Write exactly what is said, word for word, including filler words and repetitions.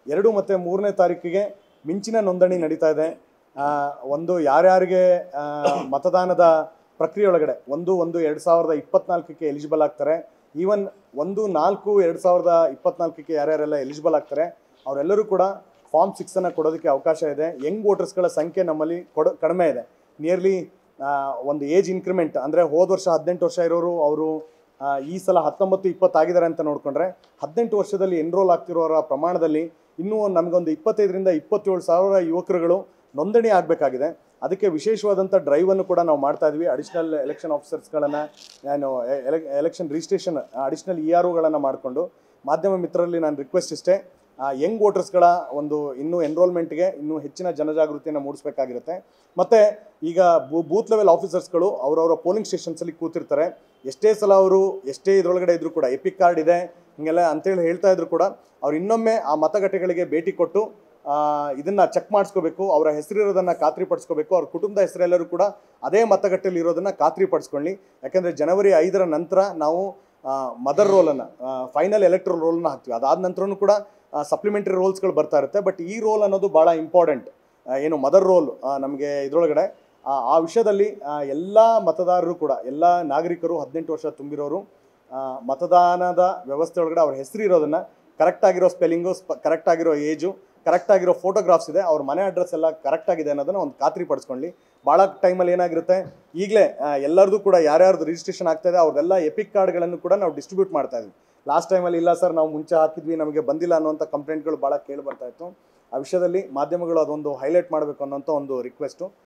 ಎರಡು ಮತ್ತು ಮೂರನೇ ತಾರೀಕಿಗೆ ಮಿಂಚಿನ ನೋಂದಣಿ ನಡೀತಾ ಇದೆ. ಒಂದು ಯಾರ್ಯಾರಿಗೆ ಮತದಾನದ ಪ್ರಕ್ರಿಯೆ ಒಳಗಡೆ ಒಂದು ಒಂದು ಎರಡು ಸಾವಿರದ ಇಪ್ಪತ್ನಾಲ್ಕಕ್ಕೆ ಎಲಿಜಿಬಲ್ ಆಗ್ತಾರೆ, ಈವನ್ ಒಂದು ನಾಲ್ಕು ಎರಡು ಸಾವಿರದ ಇಪ್ಪತ್ನಾಲ್ಕಕ್ಕೆ ಯಾರ್ಯಾರೆಲ್ಲ ಎಲಿಜಿಬಲ್ ಆಗ್ತಾರೆ ಅವರೆಲ್ಲರೂ ಕೂಡ ಫಾರ್ಮ್ ಸಿಕ್ಸನ್ನು ಕೊಡೋದಕ್ಕೆ ಅವಕಾಶ ಇದೆ. ಯಂಗ್ ವೋಟರ್ಸ್ಗಳ ಸಂಖ್ಯೆ ನಮ್ಮಲ್ಲಿ ಕೊಡ ಕಡಿಮೆ ಇದೆ. ನಿಯರ್ಲಿ ಒಂದು ಏಜ್ ಇನ್ಕ್ರಿಮೆಂಟ್ ಅಂದರೆ ಹೋದ ವರ್ಷ ಹದಿನೆಂಟು ವರ್ಷ ಇರೋರು ಅವರು ಈ ಸಲ ಹತ್ತೊಂಬತ್ತು ಇಪ್ಪತ್ತಾಗಿದ್ದಾರೆ ಅಂತ ನೋಡಿಕೊಂಡ್ರೆ ಹದಿನೆಂಟು ವರ್ಷದಲ್ಲಿ ಎನ್ರೋಲ್ ಆಗ್ತಿರೋರ ಪ್ರಮಾಣದಲ್ಲಿ ಇನ್ನೂ ನಮಗೊಂದು ಇಪ್ಪತ್ತೈದರಿಂದ ಇಪ್ಪತ್ತೇಳು ಸಾವಿರ ಯುವಕರುಗಳು ನೋಂದಣಿ ಆಗಬೇಕಾಗಿದೆ. ಅದಕ್ಕೆ ವಿಶೇಷವಾದಂಥ ಡ್ರೈವನ್ನು ಕೂಡ ನಾವು ಮಾಡ್ತಾ ಇದ್ವಿ. ಅಡಿಷ್ನಲ್ ಎಲೆಕ್ಷನ್ ಆಫೀಸರ್ಸ್ಗಳನ್ನು ಏನು election registration additional E R ಒಗಳನ್ನು ಮಾಡಿಕೊಂಡು ಮಾಧ್ಯಮ ಮಿತ್ರರಲ್ಲಿ ನಾನು ರಿಕ್ವೆಸ್ಟ್ ಇಷ್ಟೇ, ಯಂಗ್ ವೋಟರ್ಸ್ಗಳ ಒಂದು ಇನ್ನೂ ಎನ್ರೋಲ್ಮೆಂಟ್ಗೆ ಇನ್ನೂ ಹೆಚ್ಚಿನ ಜನಜಾಗೃತಿಯನ್ನು ಮೂಡಿಸಬೇಕಾಗಿರುತ್ತೆ. ಮತ್ತು ಈಗ ಬೂತ್ ಲೆವೆಲ್ ಆಫೀಸರ್ಸ್ಗಳು ಅವರವರ ಪೋಲಿಂಗ್ ಸ್ಟೇಷನ್ಸಲ್ಲಿ ಕೂತಿರ್ತಾರೆ. ಎಷ್ಟೇ ಸಲ ಅವರು ಎಷ್ಟೇ ಇದರೊಳಗಡೆ ಇದ್ದರೂ ಕೂಡ ಎಪಿಕ್ ಕಾರ್ಡ್ ಇದೆ ಹೀಗೆಲ್ಲ ಅಂತೇಳಿ ಹೇಳ್ತಾ ಇದ್ರು ಕೂಡ ಅವ್ರು ಇನ್ನೊಮ್ಮೆ ಆ ಮತಗಟ್ಟೆಗಳಿಗೆ ಭೇಟಿ ಕೊಟ್ಟು ಇದನ್ನು ಚೆಕ್ ಮಾಡಿಸ್ಕೋಬೇಕು, ಅವರ ಹೆಸರಿರೋದನ್ನು ಖಾತ್ರಿಪಡಿಸ್ಕೋಬೇಕು, ಅವ್ರ ಕುಟುಂಬದ ಹೆಸರೆಲ್ಲರೂ ಕೂಡ ಅದೇ ಮತಗಟ್ಟೆಯಲ್ಲಿ ಇರೋದನ್ನು ಖಾತ್ರಿಪಡಿಸ್ಕೊಳ್ಳಿ. ಯಾಕೆಂದರೆ ಜನವರಿ ಐದರ ನಂತರ ನಾವು ಮದರ್ ರೋಲನ್ನು ಫೈನಲ್ ಎಲೆಕ್ಟ್ರಲ್ ರೋಲನ್ನು ಹಾಕ್ತೀವಿ. ಅದಾದ ನಂತರನೂ ಕೂಡ ಸಪ್ಲಿಮೆಂಟರಿ ರೋಲ್ಸ್ಗಳು ಬರ್ತಾ ಇರುತ್ತೆ. ಬಟ್ ಈ ರೋಲ್ ಅನ್ನೋದು ಭಾಳ ಇಂಪಾರ್ಟೆಂಟ್. ಏನು ಮದರ್ ರೋಲ್ ನಮಗೆ ಇದರೊಳಗಡೆ ಆ ವಿಷಯದಲ್ಲಿ ಎಲ್ಲ ಮತದಾರರು ಕೂಡ ಎಲ್ಲ ನಾಗರಿಕರು ಹದಿನೆಂಟು ವರ್ಷ ತುಂಬಿರೋರು ಮತದಾನದ ವ್ಯವಸ್ಥೆ ಒಳಗಡೆ ಅವ್ರ ಹೆಸರು ಇರೋದನ್ನು ಕರೆಕ್ಟಾಗಿರೋ ಸ್ಪೆಲ್ಲಿಂಗು ಸ್ಪ ಕರೆಕ್ಟಾಗಿರೋ ಏಜು ಕರೆಕ್ಟಾಗಿರೋ ಫೋಟೋಗ್ರಾಫ್ಸ್ ಇದೆ, ಅವ್ರ ಮನೆ ಅಡ್ರೆಸ್ ಎಲ್ಲ ಕರೆಕ್ಟಾಗಿದೆ ಅನ್ನೋದನ್ನು ಒಂದು ಖಾತ್ರಿ ಪಡಿಸ್ಕೊಳ್ಳಿ. ಭಾಳ ಟೈಮಲ್ಲಿ ಏನಾಗಿರುತ್ತೆ ಈಗಲೇ ಎಲ್ಲರದು ಕೂಡ ಯಾರ್ಯಾರ್ದು ರಿಜಿಸ್ಟ್ರೇಷನ್ ಆಗ್ತಾಯಿದೆ ಅವ್ರದ್ದೆಲ್ಲ ಎಪಿಕ್ ಕಾರ್ಡ್ಗಳನ್ನು ಕೂಡ ನಾವು ಡಿಸ್ಟ್ರಿಬ್ಯೂಟ್ ಮಾಡ್ತಾ ಇದ್ವಿ. ಲಾಸ್ಟ್ ಟೈಮಲ್ಲಿ ಇಲ್ಲ ಸರ್ ನಾವು ಮುಂಚೆ ಹಾಕಿದ್ವಿ ನಮಗೆ ಬಂದಿಲ್ಲ ಅನ್ನೋಂಥ ಕಂಪ್ಲೇಂಟ್ಗಳು ಭಾಳ ಕೇಳಿ ಬರ್ತಾಯಿತ್ತು. ಆ ವಿಷಯದಲ್ಲಿ ಮಾಧ್ಯಮಗಳು ಅದೊಂದು ಹೈಲೈಟ್ ಮಾಡಬೇಕು ಅನ್ನೋಂಥ ಒಂದು ರಿಕ್ವೆಸ್ಟು.